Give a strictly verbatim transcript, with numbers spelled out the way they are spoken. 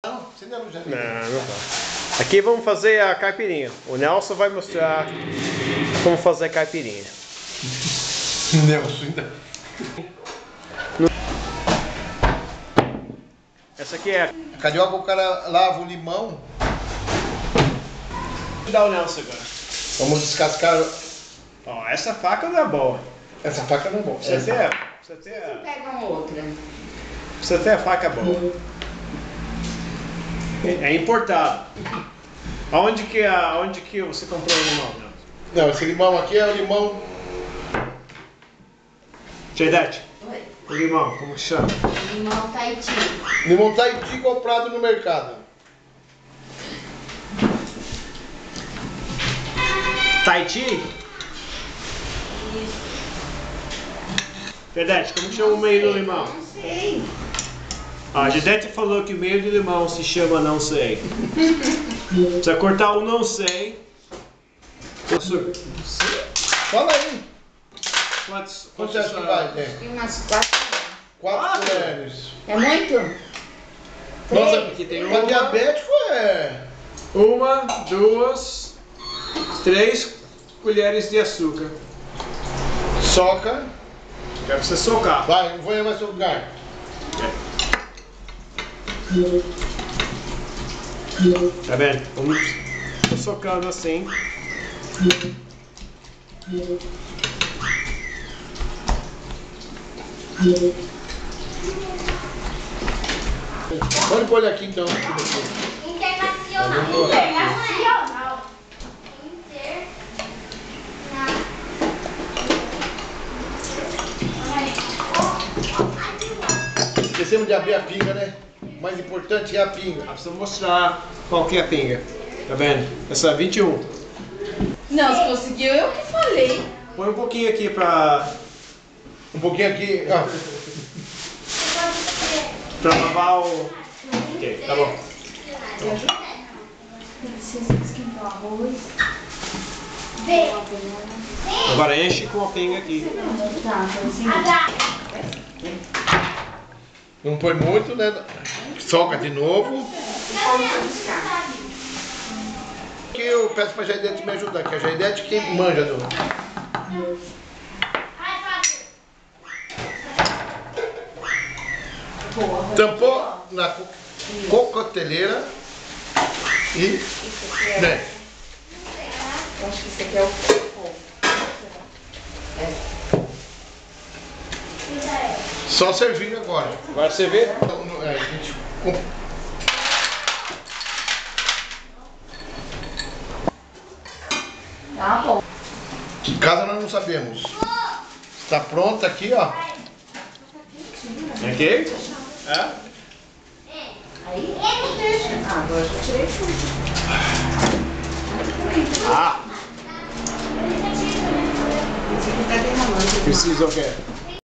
Não, você não já Não, não tá. Aqui vamos fazer a caipirinha. O Nelson vai mostrar como fazer caipirinha. Nelson ainda. Essa aqui é. A carioca, o cara lava o limão. Dá o Nelson agora. Vamos descascar. Ó, essa faca não é boa. Essa faca não é boa. Você tem, você tem, Pega uma outra. você tem a faca boa. É importado. Aonde que, aonde que você comprou o limão, Nelson? Não, esse limão aqui é o limão. Jedete, Oi. o limão, como que chama? Limão Tahiti. Limão Tahiti comprado no mercado. Tahiti? Jedete, como que chama o meio do limão? Não sei. A Jedete falou que o meio do limão se chama não sei. Precisa cortar o não sei. Açúcar. Fala aí. Quantos? Quanto você acha que vai? É. Tem umas quatro. Quatro Quatro? colheres. É muito? Nossa, Aqui tem pra uma, diabético é. uma, duas, três colheres de açúcar. Soca. Quero você socar. Vai, não vou levar seu lugar. Tá vendo? Vamos tô socando assim. Pode pôr ele aqui então. Internacional. Internacional. Esquecemos de abrir a pinga, né? O mais importante é a pinga. Ah, precisa mostrar qual que é a pinga. Tá vendo? Essa é vinte e um. Não, se conseguiu, eu que falei. Põe um pouquinho aqui pra, Um pouquinho aqui. Ó. pra lavar o... Ok, tá bom. Precisa esquentar o arroz. Agora enche com a pinga aqui. Tá, assim. Não põe muito, né? Soca de novo. Aqui eu peço pra Jaidete me ajudar, que a Jaidete que manja do. Tampou na co- cocoteleira e. Né? Eu acho que isso aqui é o fogo. Só servir agora. Agora você vê. Então, não- é, a gente com- Tá bom. que casa nós não sabemos. Está pronta aqui, ó. Ok? É? Aí? Ah, agora eu tirei tudo. Ah, Esse aqui tá derramando. precisa o quê?